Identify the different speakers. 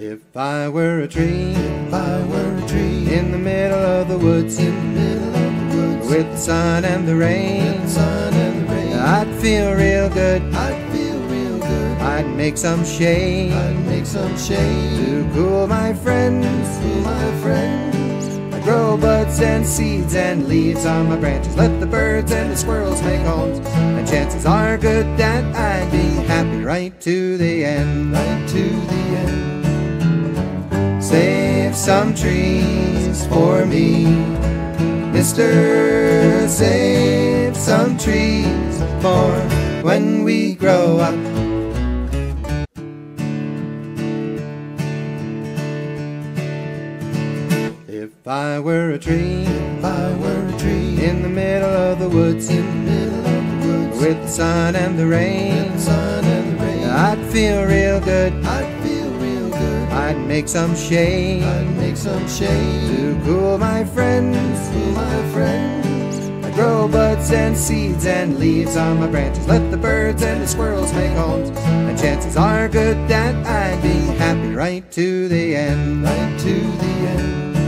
Speaker 1: If I were a tree,
Speaker 2: if I were a tree,
Speaker 1: in the middle of the woods,
Speaker 2: in the middle of the woods,
Speaker 1: with the sun and the rain,
Speaker 2: with the sun and the rain,
Speaker 1: I'd feel real good.
Speaker 2: I'd feel real good.
Speaker 1: I'd make some shade,
Speaker 2: I'd make some shade
Speaker 1: to cool my friends,
Speaker 2: to my friends.
Speaker 1: I'd grow buds and seeds and leaves on my branches. Let the birds and the squirrels make homes, and chances are good that I'd be happy right to the end.
Speaker 2: Right to the end.
Speaker 1: Save some trees for me, Mister. Save some trees for when we grow up. If I were a tree,
Speaker 2: if I were a tree,
Speaker 1: in the middle of the woods,
Speaker 2: in the middle of the woods,
Speaker 1: with the sun and the rain,
Speaker 2: with the sun and the rain,
Speaker 1: I'd feel real good.
Speaker 2: I'd feel real good.
Speaker 1: I'd make some shade,
Speaker 2: I'd make some shade
Speaker 1: to cool my friends,
Speaker 2: to my friends.
Speaker 1: I'd grow buds and seeds and leaves on my branches. Let the birds and the squirrels make homes, and chances are good that I'd be happy right to the end.
Speaker 2: Right to the end.